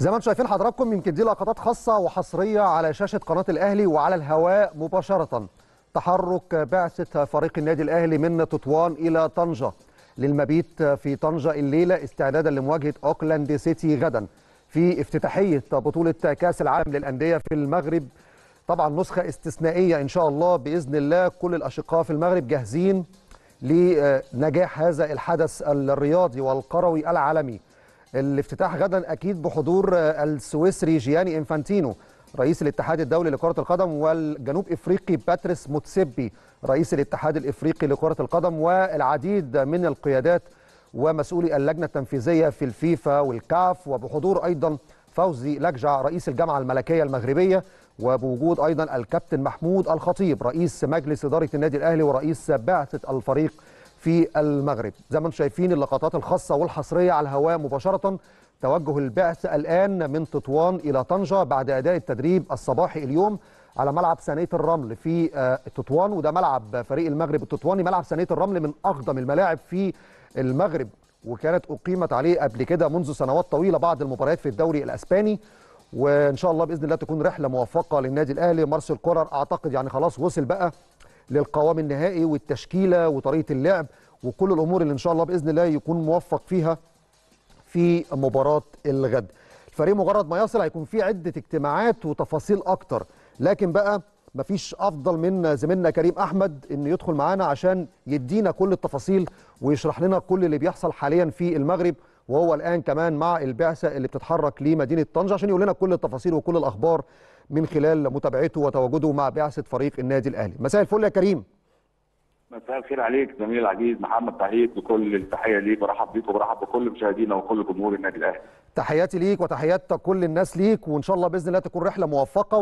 زي ما انتم شايفين حضراتكم، يمكن دي لقطات خاصة وحصرية على شاشة قناة الأهلي وعلى الهواء مباشرة. تحرك بعثة فريق النادي الأهلي من تطوان إلى طنجة للمبيت في طنجة الليلة استعدادا لمواجهة أوكلاند سيتي غدا في افتتاحية بطولة كأس العالم للأندية في المغرب. طبعا نسخة استثنائية إن شاء الله بإذن الله. كل الأشقاء في المغرب جاهزين لنجاح هذا الحدث الرياضي والقروي العالمي. الافتتاح غدا اكيد بحضور السويسري جياني انفانتينو رئيس الاتحاد الدولي لكرة القدم، والجنوب افريقي باتريس موتسيبي رئيس الاتحاد الافريقي لكرة القدم، والعديد من القيادات ومسؤولي اللجنة التنفيذية في الفيفا والكاف، وبحضور ايضا فوزي لجع رئيس الجامعة الملكية المغربية، وبوجود ايضا الكابتن محمود الخطيب رئيس مجلس إدارة النادي الاهلي ورئيس بعثة الفريق في المغرب. زي ما انتم شايفين اللقطات الخاصة والحصرية على الهواء مباشرة. توجه البعثة الآن من تطوان إلى طنجة بعد أداء التدريب الصباحي اليوم على ملعب ثانية الرمل في تطوان، وده ملعب فريق المغرب التطواني. ملعب ثانية الرمل من أقدم الملاعب في المغرب، وكانت أقيمت عليه قبل كده منذ سنوات طويلة بعض المباريات في الدوري الأسباني. وإن شاء الله بإذن الله تكون رحلة موفقة للنادي الأهلي. مارسيل كولر أعتقد يعني خلاص وصل بقى للقوام النهائي والتشكيلة وطريقة اللعب وكل الأمور اللي إن شاء الله بإذن الله يكون موفق فيها في مباراة الغد. الفريق مجرد ما يصل هيكون في عدة اجتماعات وتفاصيل أكتر، لكن بقى مفيش أفضل من زميلنا كريم أحمد إنه يدخل معانا عشان يدينا كل التفاصيل ويشرح لنا كل اللي بيحصل حاليا في المغرب، وهو الآن كمان مع البعثة اللي بتتحرك لمدينة طنجة عشان يقول لنا كل التفاصيل وكل الأخبار من خلال متابعته وتواجده مع بعثة فريق النادي الأهلي. مساء الفل يا كريم. مساء الخير عليك زميلي العزيز محمد سعيد، بكل التحيه ليك، برحب بيك وبرحب بكل مشاهدينا وكل جمهور النادي الاهلي. تحياتي ليك وتحيات كل الناس ليك، وان شاء الله باذن الله تكون رحله موفقه،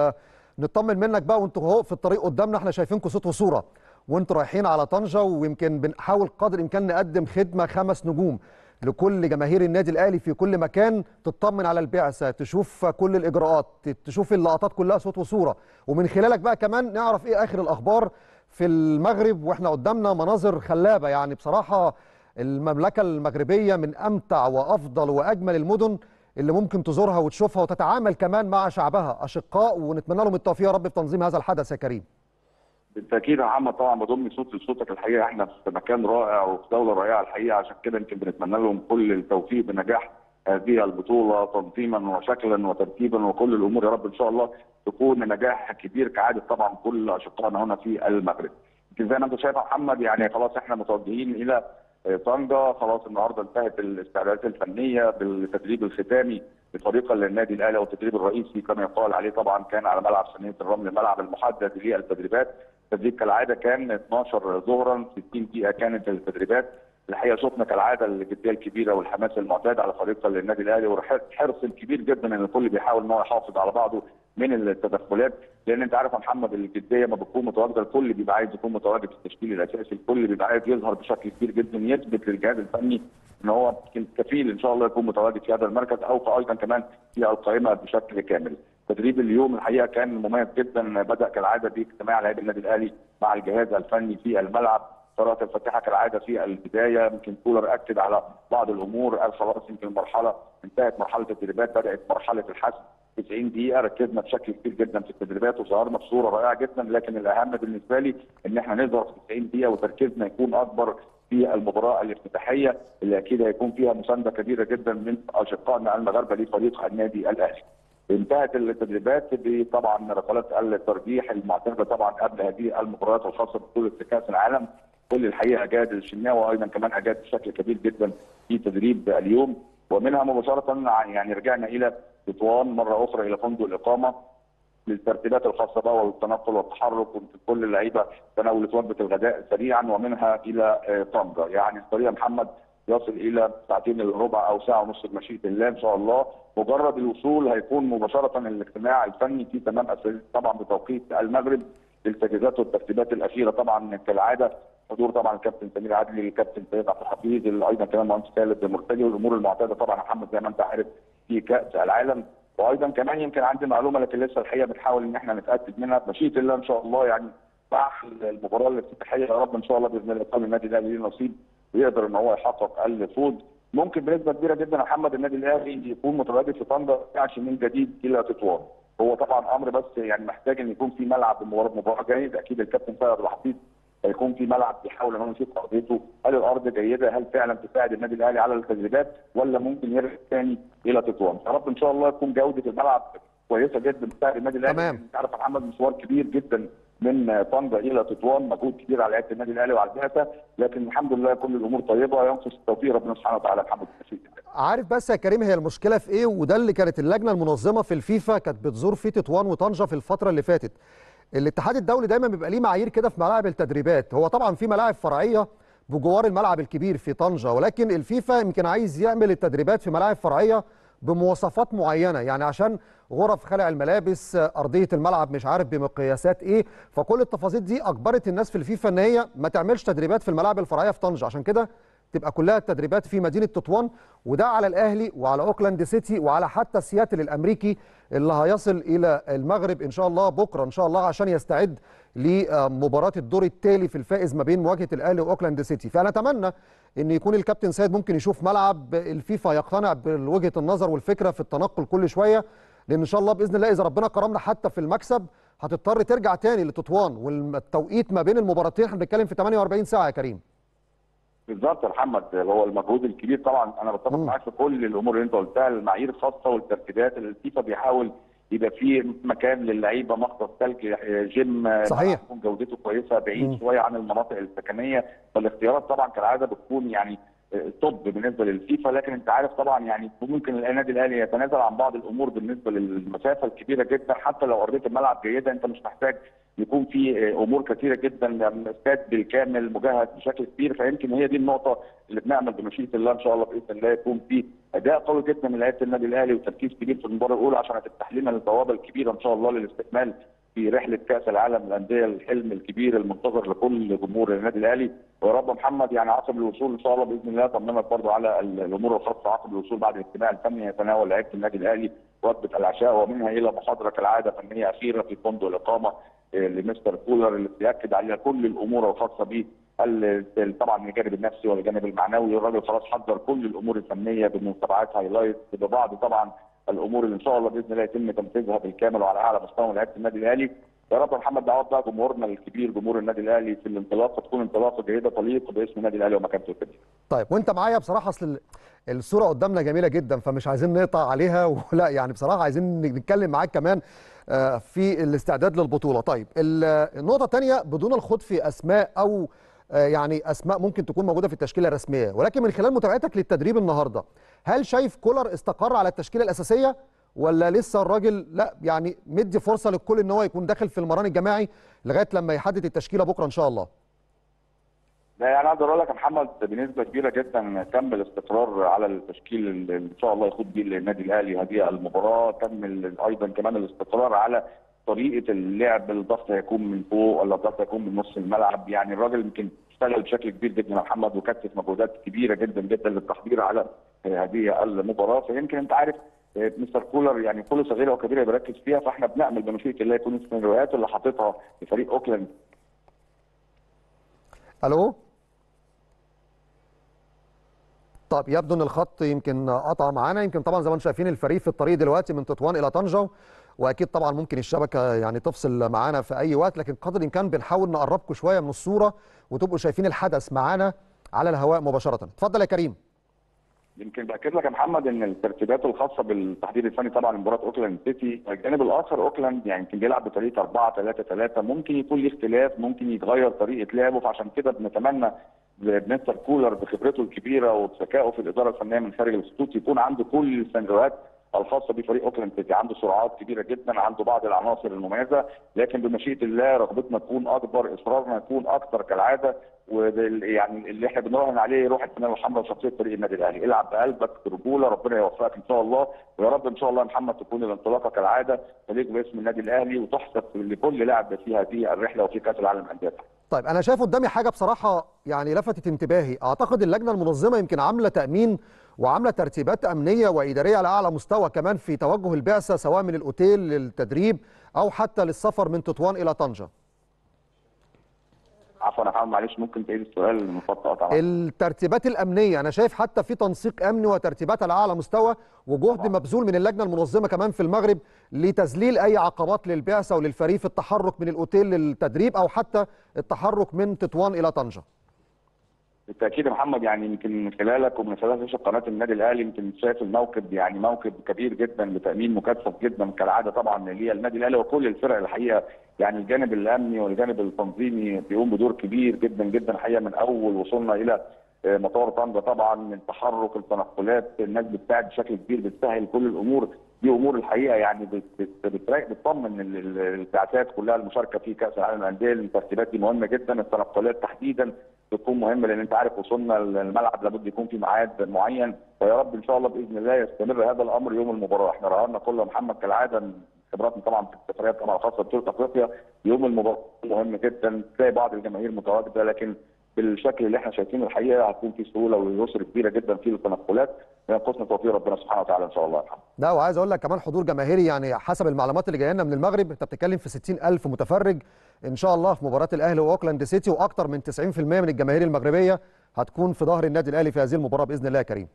ونطمن منك بقى وانتوا اهو في الطريق قدامنا. احنا شايفينكم صوت وصوره وانتوا رايحين على طنجه، ويمكن بنحاول قدر الامكان نقدم خدمه 5 نجوم لكل جماهير النادي الاهلي في كل مكان، تطمن على البعثه، تشوف كل الاجراءات، تشوف اللقطات كلها صوت وصوره، ومن خلالك بقى كمان نعرف ايه اخر الاخبار في المغرب. واحنا قدامنا مناظر خلابه، يعني بصراحه المملكه المغربيه من امتع وافضل واجمل المدن اللي ممكن تزورها وتشوفها وتتعامل كمان مع شعبها اشقاء، ونتمنى لهم التوفيق يا رب في تنظيم هذا الحدث يا كريم. بالتاكيد يا محمد، طبعا بضم صوتي لصوتك. الحقيقه احنا في مكان رائع وفي دوله رائعه الحقيقه، عشان كده يمكن بنتمنى لهم كل التوفيق بنجاح هذه البطوله تنظيما وشكلا وترتيبا وكل الامور يا رب ان شاء الله تكون نجاح كبير كعاده طبعا كل اشقائنا هنا في المغرب. يمكن زي ما انت شايف يا محمد، يعني خلاص احنا متوجهين الى طنجه. خلاص النهارده انتهت الاستعدادات الفنيه بالتدريب الختامي لفريق النادي الاهلي، والتدريب الرئيسي كما يقال عليه طبعا كان على ملعب ثانيه الرمل، الملعب المحدد للتدريبات. التدريب كالعاده كان 12 ظهرا، 60 دقيقه كانت التدريبات. الحقيقه شفنا كالعاده الجديه الكبيره والحماس المعتاد على فريق النادي الاهلي، والحرص الكبير جدا ان الكل بيحاول ان هو يحافظ على بعضه من التدخلات، لان انت عارف يا محمد الجديه ما بتكون متواجده الكل بيبقى عايز يكون متواجد في التشكيل الاساسي، الكل بيبقى عايز يظهر بشكل كبير جدا، يثبت للجهاز الفني ان هو كفيل ان شاء الله يكون متواجد في هذا المركز او ايضا كمان في القائمه بشكل كامل. تدريب اليوم الحقيقه كان مميز جدا، بدا كالعاده باجتماع لاعبي النادي الاهلي مع الجهاز الفني في الملعب. قراءة الفاتحه كالعاده في البدايه، يمكن كولر اكد على بعض الامور، قال خلاص يمكن المرحله انتهت، مرحله التدريبات بدات مرحله الحسم. 90 دقيقه ركزنا بشكل كبير جدا في التدريبات وظهرنا بصوره رائعه جدا، لكن الاهم بالنسبه لي ان احنا نظهر في 90 دقيقه وتركيزنا يكون اكبر في المباراه الافتتاحيه اللي اكيد هيكون فيها مسانده كبيره جدا من اشقائنا المغاربه لفريق النادي الاهلي. انتهت التدريبات بطبعا ركلات الترجيح المعتاده طبعا قبل هذه المباريات الخاصه ببطوله كاس العالم. كل الحقيقه اجاد الشناوي وايضا كمان اجاد بشكل كبير جدا في تدريب اليوم، ومنها مباشره يعني رجعنا الى تطوان مره اخرى الى فندق الاقامه للترتيبات الخاصه بقى والتنقل والتحرك، وكل اللعيبه تناولت وجبه الغداء سريعا ومنها الى طنجه. يعني الطريق محمد يصل الى ساعتين الا ربع او ساعه ونص بمشيئه الله ان شاء الله. مجرد الوصول هيكون مباشره الاجتماع الفني في تمام طبعا بتوقيت المغرب للتجهيزات والترتيبات الاخيره طبعا كالعاده، حضور طبعا الكابتن سمير عدلي، الكابتن سيد عبد الحفيظ، ايضا كمان مهندس خالد مرتجي، والامور المعتاده طبعا محمد زي ما انت عارف في كاس العالم. وايضا كمان يمكن عندي معلومه لكن لسه الحقيقه بنحاول ان احنا نتاكد منها بمشيئه الله ان شاء الله، يعني مع المباراه الافتتاحيه يا رب ان شاء الله باذن الله يكون النادي الاهلي ليه نصيب ويقدر ان هو يحقق الفوز ممكن بنسبه كبيره جدا يا محمد النادي الاهلي يكون متواجد في طنجه ما يرجعش من جديد الى تطوان. هو طبعا امر بس يعني محتاج ان يكون في ملعب مباراه جيد. اكيد الكابتن سيد الحفيظ هيكون في ملعب بيحاول ان هو يشوف ارضيته، هل الارض جيده؟ هل فعلا تساعد النادي الاهلي على التدريبات ولا ممكن يرجع ثاني الى تطوان؟ يا رب ان شاء الله تكون جوده الملعب كويسه جدا تساعد النادي الاهلي. تمام. انت عارف يا محمد مشوار كبير جدا من طنجه الى تطوان، مجهود كبير على لعيبه النادي الاهلي وعلى البعثه، لكن الحمد لله كل الامور طيبه، ينقص التوفيق ربنا سبحانه وتعالى. محمد عارف بس يا كريم هي المشكله في ايه؟ وده اللي كانت اللجنه المنظمه في الفيفا كانت بتزور فيه تطوان وطنجه في الفتره اللي فاتت. الاتحاد الدولي دايما بيبقى ليه معايير كده في ملاعب التدريبات. هو طبعا في ملاعب فرعيه بجوار الملعب الكبير في طنجه، ولكن الفيفا يمكن عايز يعمل التدريبات في ملاعب فرعيه بمواصفات معينه، يعني عشان غرف خلع الملابس، ارضيه الملعب مش عارف بمقياسات ايه. فكل التفاصيل دي اجبرت الناس في الفيفا ان هي ما تعملش تدريبات في الملاعب الفرعيه في طنجه، عشان كده تبقى كلها التدريبات في مدينه تطوان. وده على الاهلي وعلى اوكلاند سيتي وعلى حتى سياتل الامريكي اللي هيصل الى المغرب ان شاء الله بكره ان شاء الله عشان يستعد لمباراه الدور التالي في الفائز ما بين مواجهه الاهلي واوكلاند سيتي. فانا اتمنى ان يكون الكابتن سيد ممكن يشوف ملعب الفيفا يقتنع بوجهه النظر والفكره في التنقل كل شويه، لان ان شاء الله باذن الله اذا ربنا كرمنا حتى في المكسب هتضطر ترجع تاني لتطوان، والتوقيت ما بين المباراتين احنا بنتكلم في 48 ساعه يا كريم. بالظبط يا محمد، هو المجهود الكبير طبعا انا بتفق معاك في كل الامور اللي انت قلتها، المعايير الخاصه والترتيبات اللي الفيفا بيحاول يبقى فيه مكان للعيبه، مختص ثلج، جيم، صحيح تكون جودته كويسه بعيد شويه عن المناطق السكنيه. فالاختيارات طبعا كالعاده بتكون يعني توب بالنسبه للفيفا، لكن انت عارف طبعا يعني ممكن النادي الاهلي يتنازل عن بعض الامور بالنسبه للمسافه الكبيره جدا. حتى لو ارضيه الملعب جيده انت مش محتاج يكون في امور كثيره جدا، استاد بالكامل مجهز بشكل كبير. فيمكن هي دي النقطه اللي بنعمل بمشيئه الله ان شاء الله باذن الله يكون في اداء قوي جدا من لعيبه النادي الاهلي وتركيز كبير في المباراه الاولى عشان هتفتح لنا البوابه الكبيره ان شاء الله للاستكمال في رحله كاس العالم للانديه، الحلم الكبير المنتظر لكل جمهور النادي الاهلي. ويا رب محمد يعني عقب الوصول ان شاء الله باذن الله طمنك برضه على الامور الخاصه عقب الوصول بعد الاجتماع الفني يتناول لعيبه النادي الاهلي وجبه العشاء ومنها الى محاضره كالعاده فنيه اخيره في فندق الاقامه لمستر كولر اللي بياكد على كل الامور الخاصه به، طبعا الجانب النفسي والجانب المعنوي. الراجل خلاص حضر كل الامور الفنيه بمتابعات هايلايت ببعض طبعا الامور اللي ان شاء الله باذن الله يتم تنفيذها بالكامل وعلى اعلى مستوى من لعيبه النادي الاهلي. يا رب محمد دعوات بقى جمهورنا الكبير جمهور النادي الاهلي في الانطلاقه تكون انطلاقه جيده تليق باسم النادي الاهلي ومكانته الكبيره. طيب وانت معايا بصراحه اصل الصوره قدامنا جميله جدا فمش عايزين نقطع عليها ولا يعني بصراحه عايزين نتكلم معاك كمان في الاستعداد للبطوله. طيب النقطه الثانيه بدون الخوض في اسماء او يعني اسماء ممكن تكون موجوده في التشكيله الرسميه، ولكن من خلال متابعتك للتدريب النهارده هل شايف كولر استقر على التشكيله الاساسيه ولا لسه الراجل لا يعني مدي فرصه للكل ان هو يكون داخل في المران الجماعي لغايه لما يحدد التشكيله بكره ان شاء الله؟ لا يعني اقدر اقول لك يا محمد بنسبه كبيره جدا تم الاستقرار على التشكيل اللي ان شاء الله يخوض به النادي الاهلي هذه المباراه، تم ايضا كمان الاستقرار على طريقه اللعب، الضغط هيكون من فوق ولا الضغط هيكون من نص الملعب. يعني الراجل يمكن اشتغل بشكل كبير جدا يا محمد وكثف مجهودات كبيره جدا جدا للتحضير على هذه المباراه. فيمكن انت عارف مستر كولر يعني كل صغيره وكبيره بيركز فيها، فاحنا بنامل بمشيئه الله يكون السيناريوهات اللي حاططها لفريق اوكلاند. الو. طب يبدو ان الخط يمكن قطع معانا، يمكن طبعا زي ما انتم شايفين الفريق في الطريق دلوقتي من تطوان الى طنجه، واكيد طبعا ممكن الشبكه يعني تفصل معانا في اي وقت، لكن قدر الامكان بنحاول نقربكم شويه من الصوره وتبقوا شايفين الحدث معانا على الهواء مباشره. اتفضل يا كريم. يمكن باكد لك يا محمد ان الترتيبات الخاصه بالتحضير الفني طبعا لمباراه اوكلاند سيتي، الجانب الاخر اوكلاند يعني يمكن بيلعب بطريقه 4-3-3، ممكن يكون ليه اختلاف، ممكن يتغير طريقه لعبه، فعشان كده بنتمنى مستر كولر بخبرته الكبيره وبذكائه في الاداره الفنيه من خارج الخطوط يكون عنده كل السيناريوهات الخاصه بفريق اوكلاند سيتي، عنده سرعات كبيره جدا، عنده بعض العناصر المميزه، لكن بمشيئه الله رغبتنا تكون اكبر، اصرارنا يكون اكثر كالعاده، ويعني اللي احنا بنراهن عليه روح الفانيلا الحمراء وشخصيه فريق النادي الاهلي، العب بقلبك برجوله، ربنا يوفقك ان شاء الله، ويا رب ان شاء الله يا محمد تكون الانطلاقه كالعاده تليق باسم النادي الاهلي وتحسب لكل لاعب في هذه الرحله وفي كاس العالم للانديه. طيب انا شايف قدامي حاجه بصراحه يعني لفتت انتباهي، اعتقد اللجنه المنظمه يمكن عامله تامين وعامله ترتيبات امنيه واداريه على اعلى مستوى كمان في توجه البعثه سواء من الاوتيل للتدريب او حتى للسفر من تطوان الى طنجه. عفوا يا محمد معلش ممكن تعيد السؤال من فتره طبعا. الترتيبات الامنيه، انا شايف حتى في تنسيق امني وترتيبات على اعلى مستوى وجهد مبذول من اللجنه المنظمه كمان في المغرب لتذليل اي عقبات للبعثه وللفريق في التحرك من الاوتيل للتدريب او حتى التحرك من تطوان الى طنجه. بالتاكيد يا محمد، يعني يمكن من خلالك ومن خلال شاشه قناه النادي الاهلي يمكن شايف الموكب، يعني موكب كبير جدا لتامين مكثف جدا كالعاده طبعا للنادي الاهلي وكل الفرق الحقيقه. يعني الجانب الامني والجانب التنظيمي بيقوم بدور كبير جدا جدا الحقيقه من اول وصولنا الى مطار طنجه. طبعا من تحرك التنقلات الناس بتساعد بشكل كبير، بتسهل كل الامور دي، امور الحقيقه يعني بتطمن البعثات كلها المشاركه في كاس العالم للانديه. الترتيبات دي مهمه جدا، التنقلات تحديدا بتكون مهمه لان انت عارف وصولنا الملعب لابد يكون في ميعاد معين، ويا رب ان شاء الله باذن الله يستمر هذا الامر يوم المباراه. احنا رهنا كله محمد كالعاده خبراتنا طبعا في السفريات طبعا خاصه بطوله افريقيا، يوم المباراه مهم جدا، تلاقي بعض الجماهير متواجده، لكن بالشكل اللي احنا شايفينه الحقيقه هتكون في سهوله ويسر كبيره جدا في التنقلات، ينقصنا توفيق ربنا سبحانه وتعالى ان شاء الله. لا وعايز اقول لك كمان حضور جماهيري، يعني حسب المعلومات اللي جايه لنا من المغرب انت بتتكلم في 60,000 متفرج ان شاء الله في مباراه الاهلي واوكلاند سيتي، واكثر من 90% من الجماهير المغربيه هتكون في ظهر النادي الاهلي في هذه المباراه باذن الله يا كريم.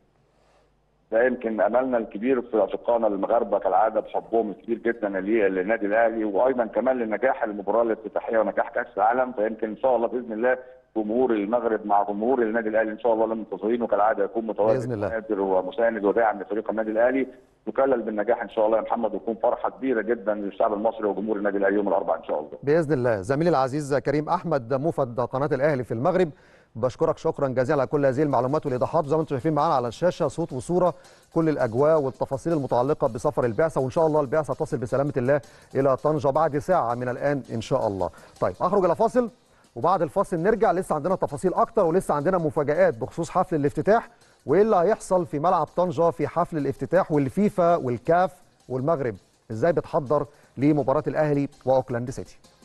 ده يمكن املنا الكبير في اشقائنا المغاربه كالعاده بحبهم الكبير جدا للنادي الاهلي، وايضا كمان لنجاح المباراه الافتتاحيه ونجاح كاس العالم. فيمكن ان شاء الله باذن الله جمهور المغرب مع جمهور النادي الاهلي ان شاء الله لم منتظرين، وكالعاده يكون متواجد قادر ومساند وداعم لفريق النادي الاهلي، يكلل بالنجاح ان شاء الله يا محمد، ويكون فرحه كبيره جدا للشعب المصري وجمهور النادي الاهلي يوم الاربعاء ان شاء الله باذن الله. زميلي العزيز كريم احمد موفد قناه الاهلي في المغرب، بشكرك شكرا جزيلا على كل هذه المعلومات والايضاحات، زي ما انتم شايفين معانا على الشاشه صوت وصوره كل الاجواء والتفاصيل المتعلقه بسفر البعثه، وان شاء الله البعثه تصل بسلامه الله الى طنجه بعد ساعه من الان ان شاء الله. طيب اخرج الى فاصل وبعد الفاصل نرجع، لسه عندنا تفاصيل اكتر ولسه عندنا مفاجآت بخصوص حفل الافتتاح وايه اللي هيحصل في ملعب طنجه في حفل الافتتاح، والفيفا والكاف والمغرب ازاي بتحضر لمباراه الاهلي واوكلاند سيتي.